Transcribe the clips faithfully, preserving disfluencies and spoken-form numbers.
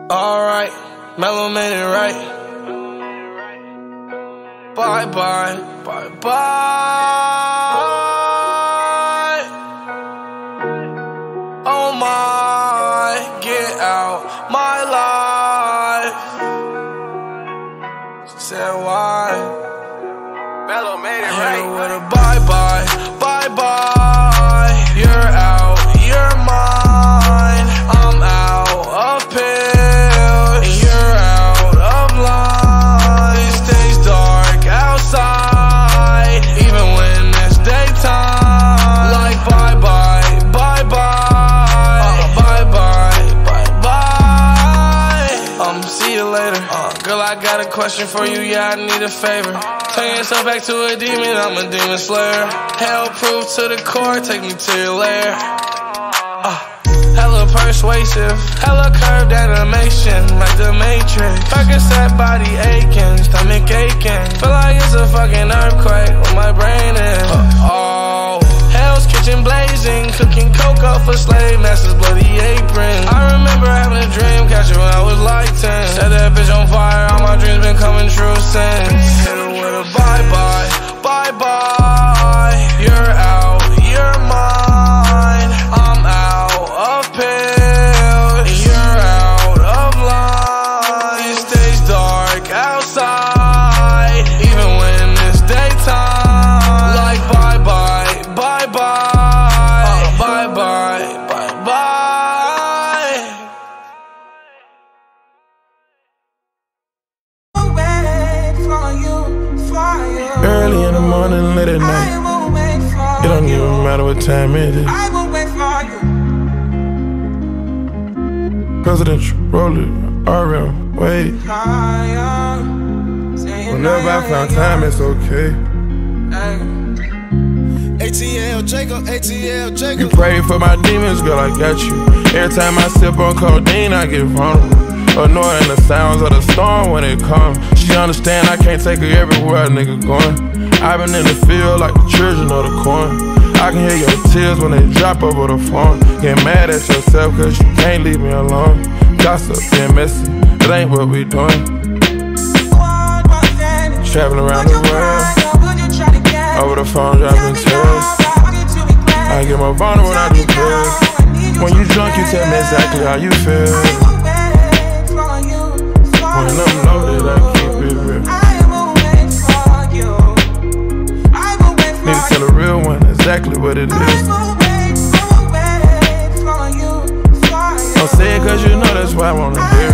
Alright, Mello made it right. Bye bye, bye bye. Oh my, get out my life. She said why? Mello made it right. Hit with a bye bye, bye bye. You're out, you're mine. I'm out of pills, you're out of line. It stays dark outside, even when it's daytime. Like bye bye, bye bye, uh, bye bye, bye bye. Um, see you later. Uh, girl, I got a question for you. Yeah, I need a favor. Turn yourself back to a demon. I'm a demon slayer. Hell proof to the core. Take me to your lair. Uh, hella persuasive, hella curved animation, like the Matrix. Percocet body aching, stomach aching. Feel like it's a fucking earthquake where my brain is. Uh, oh, Hell's Kitchen blazing, cooking cocoa for slave masters, bloody apron. I remember having a dreamcatcher when I was like ten. Set that bitch on fire, all my dreams been coming true since. Hit her with a bye bye, bye bye. You're out, you're mine. I'm out of pills, you're out of line. It stays dark outside, even when it's daytime. Like bye bye, bye bye, uh, bye bye, bye bye. Early in the morning, late at night. It don't even matter what time it is. Presidential, roll it, R M, wait. Whenever I found time, it's okay. A T L Jacob, A T L Jacob. You pray for my demons, girl, I got you. Every time I sip on codeine, I get vulnerable. Annoying the sounds of the storm when it comes. She understand I can't take her everywhere a nigga going. I've been in the field like the children of the corn. I can hear your tears when they drop over the phone. Get mad at yourself cause you can't leave me alone. Gossip and messy, it ain't what we doing. Traveling around the world, over the phone dropping tears. I get more vulnerable when I do pills. When you drunk you tell me exactly how you feel. When I'm loaded I keep it real. Need to tell a real one exactly what it is. Don't say it cause you know that's why I wanna hear.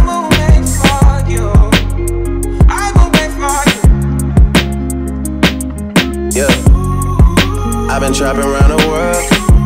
Yeah, I've been trapping around the world.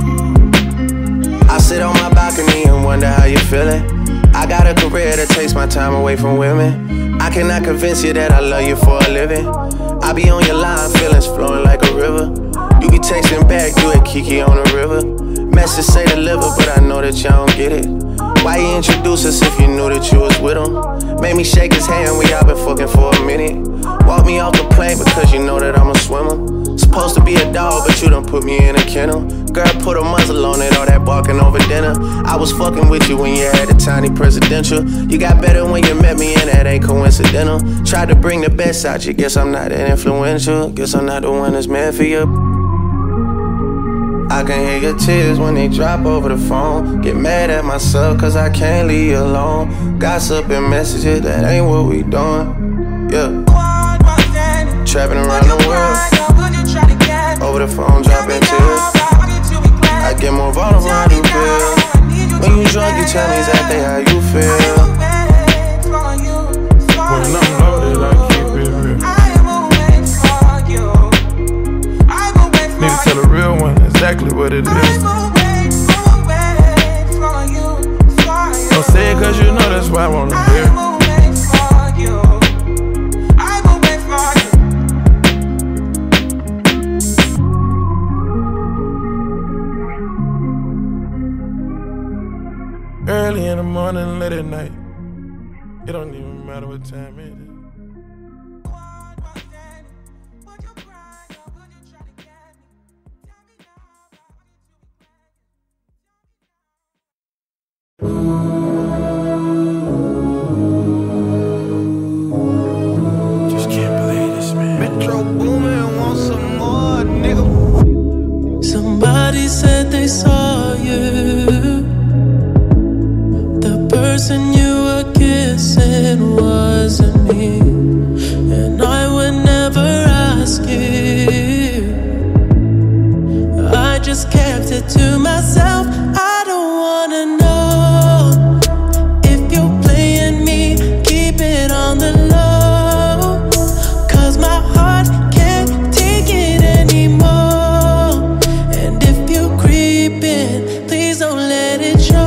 I sit on my balcony and wonder how you feeling. I got a career that takes my time away from women. I cannot convince you that I love you for a living. I be on your line, feelings flowing like a river. You be texting back, you and Kiki on the river. Message say deliver, but I know that y'all don't get it. Why you introduce us if you knew that you was with him? Made me shake his hand, we all been fucking for a minute. Walk me off the plane because you know that I'm a swimmer. Supposed to be a dog, but you done put me in a kennel. Girl, put a muzzle on it, all that barking over dinner. I was fucking with you when you had a tiny presidential. You got better when you met me, and that ain't coincidental. Tried to bring the best out you, guess I'm not that influential. Guess I'm not the one that's meant for you. I can hear your tears when they drop over the phone. Get mad at myself cause I can't leave you alone. Gossip and messages, that ain't what we doing. Yeah. Trapping around the world, over the phone dropping tears. I get more vulnerable when I do pills. When you drunk you tell me exactly how you feel. When I'm loaded I keep it real. Need to tell a real one exactly what it is. Don't say it cause you know that's why I wanna hear. Early in the morning, late at night. It don't even matter what time it is. Ooh. person you were kissing wasn't me, and I would never ask you. I just kept it to myself. I don't wanna know if you're playing me. Keep it on the low, 'cause my heart can't take it anymore. And if you creeping, please don't let it show.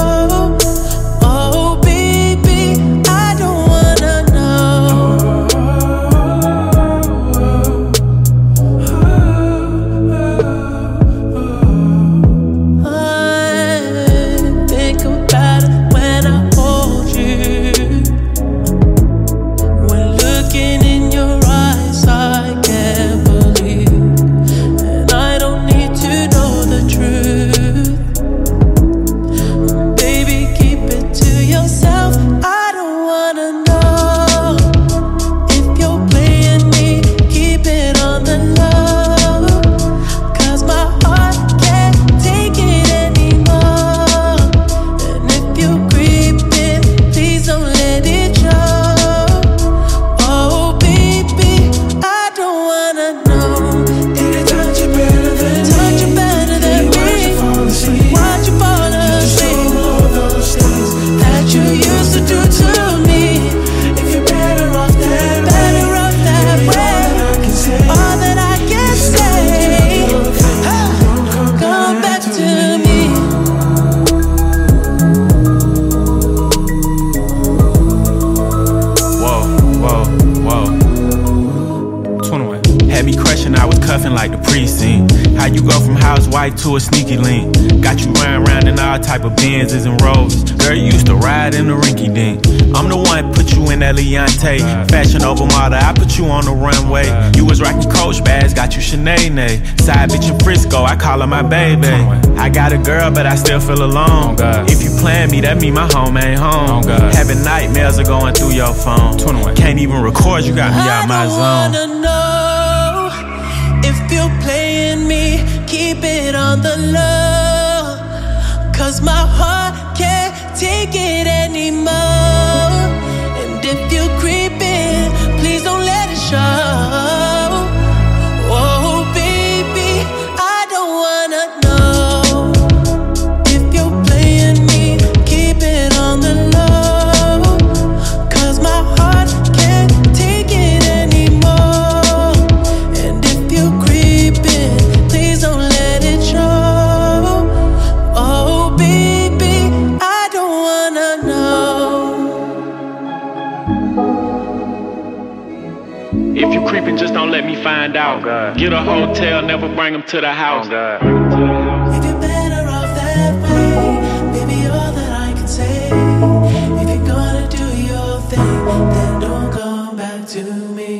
To a sneaky link, got you riding around in all type of Benzes and Rovers. Girl, you used to ride in the rinky dink. I'm the one put you in that Leontay, fashion over model. I put you on the runway. You was rocking Coach bags, got you Sinead. Side bitch in Frisco, I call her my baby. I got a girl, but I still feel alone. If you plan me, that mean my home ain't home. Having nightmares are going through your phone. Can't even record, you got me out my zone. I don't wanna know if you're playing me. Keep it on the low, 'cause my heart can't take it anymore. And if you're creeping, please don't let it show. Oh baby, I don't wanna know if you're playing me. Keep it on the low, 'cause my heart can't take it anymore. And if you're creeping, please don't let it show. Oh baby, I don't wanna know. If you creeping, just don't let me find out. Oh, get a hotel, never bring them to the house. Oh, if you're better off that way, baby, all that I can say. If you're gonna do your thing, then don't come back to me.